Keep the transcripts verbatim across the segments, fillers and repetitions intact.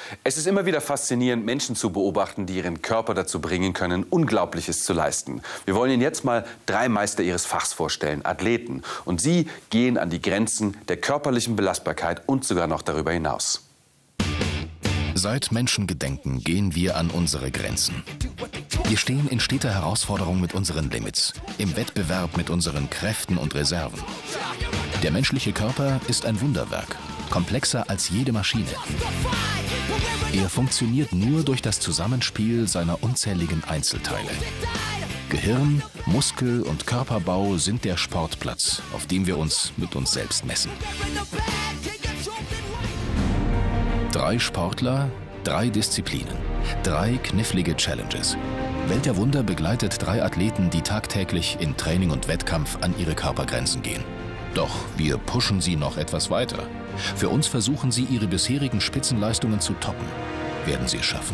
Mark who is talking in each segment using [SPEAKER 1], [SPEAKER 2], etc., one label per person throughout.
[SPEAKER 1] Es ist immer wieder faszinierend, Menschen zu beobachten, die ihren Körper dazu bringen können, Unglaubliches zu leisten. Wir wollen Ihnen jetzt mal drei Meister ihres Fachs vorstellen, Athleten. Und sie gehen an die Grenzen der körperlichen Belastbarkeit und sogar noch darüber hinaus.
[SPEAKER 2] Seit Menschengedenken gehen wir an unsere Grenzen. Wir stehen in steter Herausforderung mit unseren Limits, im Wettbewerb mit unseren Kräften und Reserven. Der menschliche Körper ist ein Wunderwerk, komplexer als jede Maschine. Er funktioniert nur durch das Zusammenspiel seiner unzähligen Einzelteile. Gehirn, Muskel und Körperbau sind der Sportplatz, auf dem wir uns mit uns selbst messen. Drei Sportler, drei Disziplinen, drei knifflige Challenges. Welt der Wunder begleitet drei Athleten, die tagtäglich in Training und Wettkampf an ihre Körpergrenzen gehen. Doch wir pushen sie noch etwas weiter. Für uns versuchen sie, ihre bisherigen Spitzenleistungen zu toppen. Werden sie es schaffen?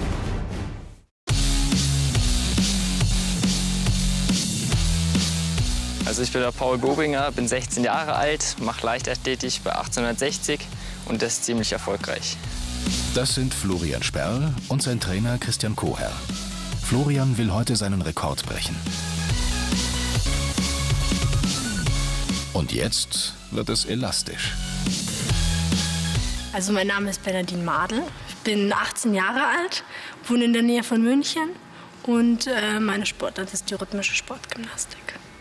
[SPEAKER 3] Also ich bin der Paul Bobinger, bin sechzehn Jahre alt, mache Leichtathletik bei achtzehnhundertsechzig und das ziemlich erfolgreich.
[SPEAKER 2] Das sind Florian Sperl und sein Trainer Christian Koher. Florian will heute seinen Rekord brechen. Und jetzt wird es elastisch.
[SPEAKER 4] Also mein Name ist Bernadine Madel, ich bin achtzehn Jahre alt, wohne in der Nähe von München und äh, meine Sportart ist die rhythmische Sportgymnastik.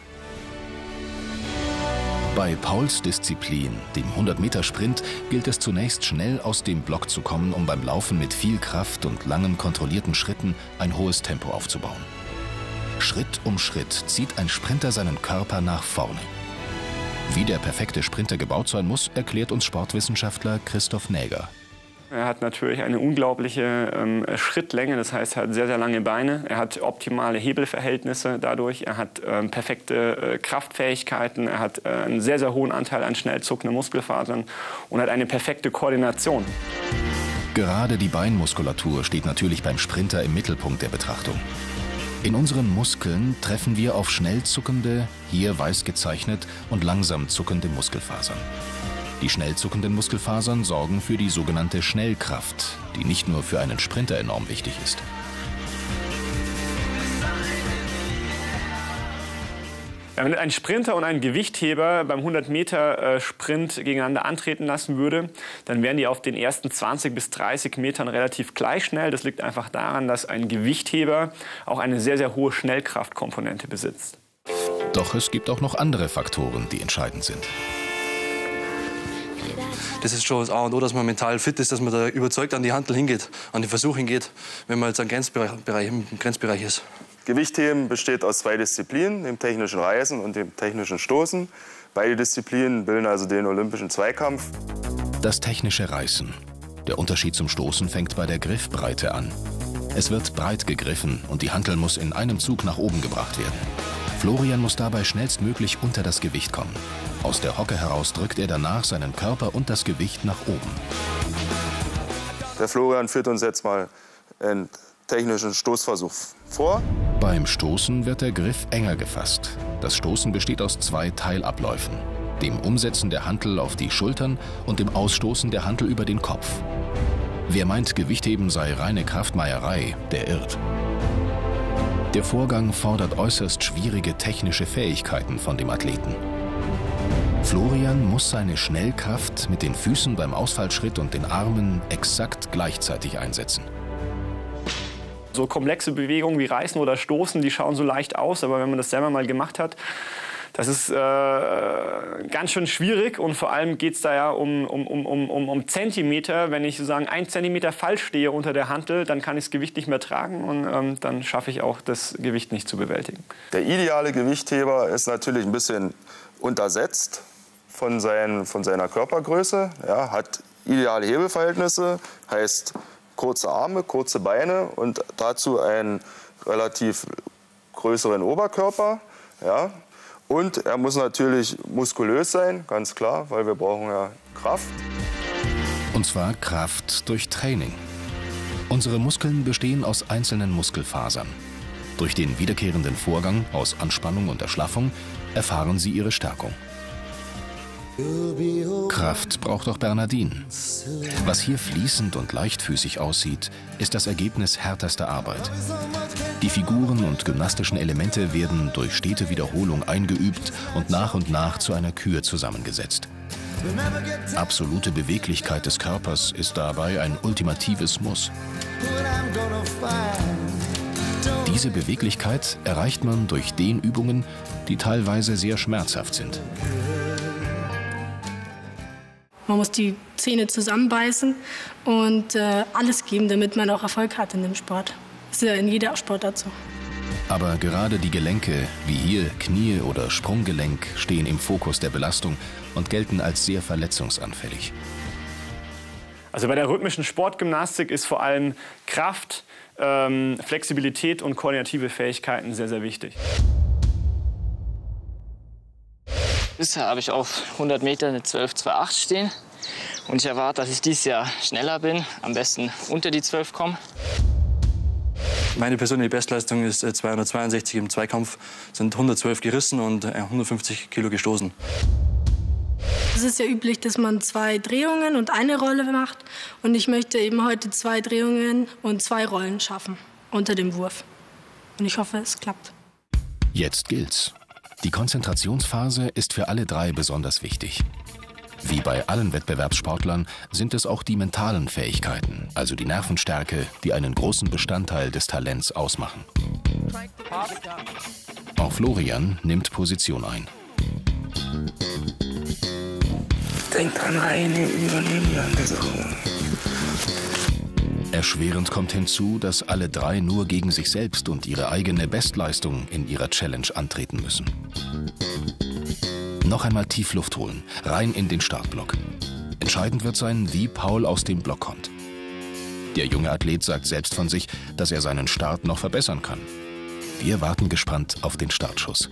[SPEAKER 2] Bei Pauls Disziplin, dem hundert Meter Sprint, gilt es zunächst schnell aus dem Block zu kommen, um beim Laufen mit viel Kraft und langen kontrollierten Schritten ein hohes Tempo aufzubauen. Schritt um Schritt zieht ein Sprinter seinen Körper nach vorne. Wie der perfekte Sprinter gebaut sein muss, erklärt uns Sportwissenschaftler Christoph Näger.
[SPEAKER 5] Er hat natürlich eine unglaubliche ähm, Schrittlänge, das heißt, er hat sehr, sehr lange Beine. Er hat optimale Hebelverhältnisse dadurch. Er hat ähm, perfekte äh, Kraftfähigkeiten. Er hat äh, einen sehr, sehr hohen Anteil an schnell zuckenden Muskelfasern und hat eine perfekte Koordination.
[SPEAKER 2] Gerade die Beinmuskulatur steht natürlich beim Sprinter im Mittelpunkt der Betrachtung. In unseren Muskeln treffen wir auf schnell zuckende, hier weiß gezeichnet, und langsam zuckende Muskelfasern. Die schnell zuckenden Muskelfasern sorgen für die sogenannte Schnellkraft, die nicht nur für einen Sprinter enorm wichtig ist.
[SPEAKER 5] Wenn ein Sprinter und ein Gewichtheber beim hundert Meter Sprint gegeneinander antreten lassen würde, dann wären die auf den ersten zwanzig bis dreißig Metern relativ gleich schnell. Das liegt einfach daran, dass ein Gewichtheber auch eine sehr, sehr hohe Schnellkraftkomponente besitzt.
[SPEAKER 2] Doch es gibt auch noch andere Faktoren, die entscheidend sind.
[SPEAKER 6] Das ist schon das A und O, dass man mental fit ist, dass man da überzeugt an die Hantel hingeht, an den Versuch hingeht, wenn man jetzt am Grenzbereich, im Grenzbereich ist.
[SPEAKER 7] Gewichtheben besteht aus zwei Disziplinen, dem technischen Reißen und dem technischen Stoßen. Beide Disziplinen bilden also den olympischen Zweikampf.
[SPEAKER 2] Das technische Reißen. Der Unterschied zum Stoßen fängt bei der Griffbreite an. Es wird breit gegriffen und die Hantel muss in einem Zug nach oben gebracht werden. Florian muss dabei schnellstmöglich unter das Gewicht kommen. Aus der Hocke heraus drückt er danach seinen Körper und das Gewicht nach oben.
[SPEAKER 7] Der Florian führt uns jetzt mal einen technischen Stoßversuch vor.
[SPEAKER 2] Beim Stoßen wird der Griff enger gefasst. Das Stoßen besteht aus zwei Teilabläufen: dem Umsetzen der Hantel auf die Schultern und dem Ausstoßen der Hantel über den Kopf. Wer meint, Gewichtheben sei reine Kraftmeierei, der irrt. Der Vorgang fordert äußerst schwierige technische Fähigkeiten von dem Athleten. Florian muss seine Schnellkraft mit den Füßen beim Ausfallschritt und den Armen exakt gleichzeitig einsetzen.
[SPEAKER 5] So komplexe Bewegungen wie Reißen oder Stoßen, die schauen so leicht aus, aber wenn man das selber mal gemacht hat, das ist äh, ganz schön schwierig und vor allem geht es da ja um, um, um, um, um Zentimeter. Wenn ich sozusagen ein Zentimeter falsch stehe unter der Hantel, dann kann ich das Gewicht nicht mehr tragen und ähm, dann schaffe ich auch, das Gewicht nicht zu bewältigen.
[SPEAKER 7] Der ideale Gewichtheber ist natürlich ein bisschen untersetzt von, sein, von seiner Körpergröße, ja, hat ideale Hebelverhältnisse, heißt kurze Arme, kurze Beine und dazu einen relativ größeren Oberkörper. Ja. Und er muss natürlich muskulös sein, ganz klar, weil wir brauchen ja Kraft.
[SPEAKER 2] Und zwar Kraft durch Training. Unsere Muskeln bestehen aus einzelnen Muskelfasern. Durch den wiederkehrenden Vorgang aus Anspannung und Erschlaffung erfahren sie ihre Stärkung. Kraft braucht auch Bernardin. Was hier fließend und leichtfüßig aussieht, ist das Ergebnis härterster Arbeit. Die Figuren und gymnastischen Elemente werden durch stete Wiederholung eingeübt und nach und nach zu einer Kür zusammengesetzt. Absolute Beweglichkeit des Körpers ist dabei ein ultimatives Muss. Diese Beweglichkeit erreicht man durch Dehnübungen, die teilweise sehr schmerzhaft sind.
[SPEAKER 4] Man muss die Zähne zusammenbeißen und äh, alles geben, damit man auch Erfolg hat in dem Sport. Das ist ja in jeder Sportart so.
[SPEAKER 2] Aber gerade die Gelenke, wie hier Knie oder Sprunggelenk, stehen im Fokus der Belastung und gelten als sehr verletzungsanfällig.
[SPEAKER 5] Also bei der rhythmischen Sportgymnastik ist vor allem Kraft, ähm, Flexibilität und koordinative Fähigkeiten sehr, sehr wichtig.
[SPEAKER 3] Bisher habe ich auf hundert Meter eine zwölf Komma achtundzwanzig stehen. Und ich erwarte, dass ich dieses Jahr schneller bin, am besten unter die zwölf komme.
[SPEAKER 6] Meine persönliche Bestleistung ist zweihundertzweiundsechzig im Zweikampf, sind hundertzwölf gerissen und hundertfünfzig Kilo gestoßen.
[SPEAKER 4] Es ist ja üblich, dass man zwei Drehungen und eine Rolle macht. Und ich möchte eben heute zwei Drehungen und zwei Rollen schaffen unter dem Wurf. Und ich hoffe, es klappt.
[SPEAKER 2] Jetzt gilt's. Die Konzentrationsphase ist für alle drei besonders wichtig. Wie bei allen Wettbewerbssportlern sind es auch die mentalen Fähigkeiten, also die Nervenstärke, die einen großen Bestandteil des Talents ausmachen. Auch Florian nimmt Position ein.
[SPEAKER 8] Denk dran, rein, übernehmen, ja.
[SPEAKER 2] Erschwerend kommt hinzu, dass alle drei nur gegen sich selbst und ihre eigene Bestleistung in ihrer Challenge antreten müssen. Noch einmal tief Luft holen, rein in den Startblock. Entscheidend wird sein, wie Paul aus dem Block kommt. Der junge Athlet sagt selbst von sich, dass er seinen Start noch verbessern kann. Wir warten gespannt auf den Startschuss.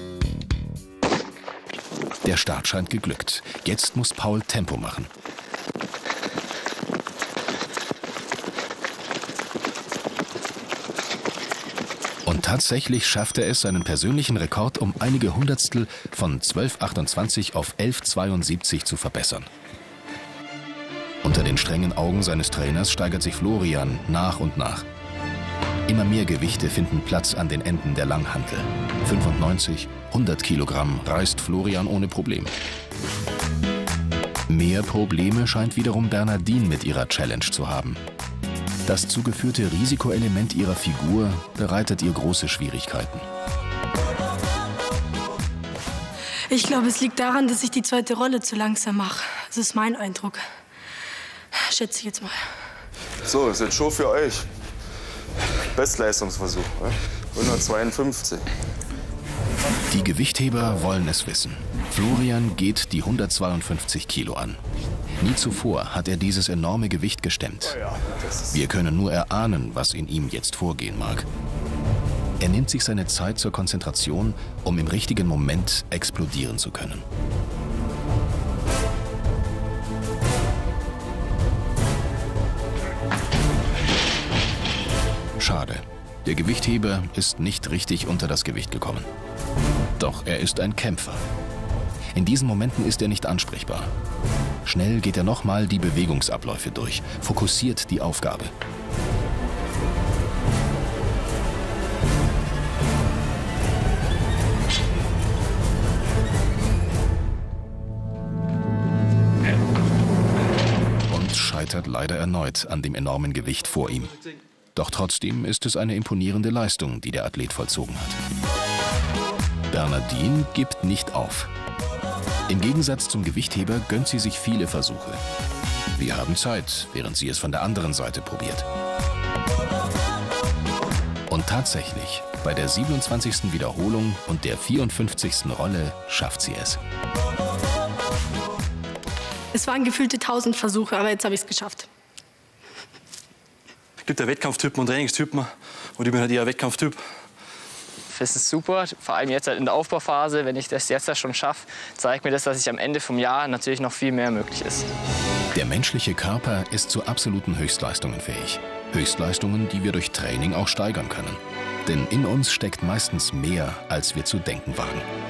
[SPEAKER 2] Der Start scheint geglückt. Jetzt muss Paul Tempo machen. Und tatsächlich schafft er es, seinen persönlichen Rekord um einige Hundertstel von zwölf Komma achtundzwanzig auf elf Komma zweiundsiebzig zu verbessern. Unter den strengen Augen seines Trainers steigert sich Florian nach und nach. Immer mehr Gewichte finden Platz an den Enden der Langhantel. fünfundneunzig, hundert Kilogramm reißt Florian ohne Probleme. Mehr Probleme scheint wiederum Bernardin mit ihrer Challenge zu haben. Das zugeführte Risikoelement ihrer Figur bereitet ihr große Schwierigkeiten.
[SPEAKER 4] Ich glaube, es liegt daran, dass ich die zweite Rolle zu langsam mache. Das ist mein Eindruck. Schätze ich jetzt mal.
[SPEAKER 7] So, das ist jetzt Show für euch. Bestleistungsversuch. hundertzweiundfünfzig.
[SPEAKER 2] Die Gewichtheber wollen es wissen. Florian geht die hundertzweiundfünfzig Kilo an. Nie zuvor hat er dieses enorme Gewicht gestemmt. Wir können nur erahnen, was in ihm jetzt vorgehen mag. Er nimmt sich seine Zeit zur Konzentration, um im richtigen Moment explodieren zu können. Schade. Der Gewichtheber ist nicht richtig unter das Gewicht gekommen. Doch er ist ein Kämpfer. In diesen Momenten ist er nicht ansprechbar. Schnell geht er nochmal die Bewegungsabläufe durch, fokussiert die Aufgabe. Und scheitert leider erneut an dem enormen Gewicht vor ihm. Doch trotzdem ist es eine imponierende Leistung, die der Athlet vollzogen hat. Bernardin gibt nicht auf. Im Gegensatz zum Gewichtheber gönnt sie sich viele Versuche. Wir haben Zeit, während sie es von der anderen Seite probiert. Und tatsächlich, bei der siebenundzwanzigsten Wiederholung und der vierundfünfzigsten Rolle schafft sie es.
[SPEAKER 4] Es waren gefühlte tausend Versuche, aber jetzt habe ich es geschafft.
[SPEAKER 6] Es gibt ja Wettkampftypen und Trainingstypen und ich bin halt eher Wettkampftyp.
[SPEAKER 3] Das ist super, vor allem jetzt halt in der Aufbauphase. Wenn ich das jetzt schon schaffe, zeigt mir das, dass ich am Ende vom Jahr natürlich noch viel mehr möglich ist.
[SPEAKER 2] Der menschliche Körper ist zu absoluten Höchstleistungen fähig. Höchstleistungen, die wir durch Training auch steigern können. Denn in uns steckt meistens mehr, als wir zu denken wagen.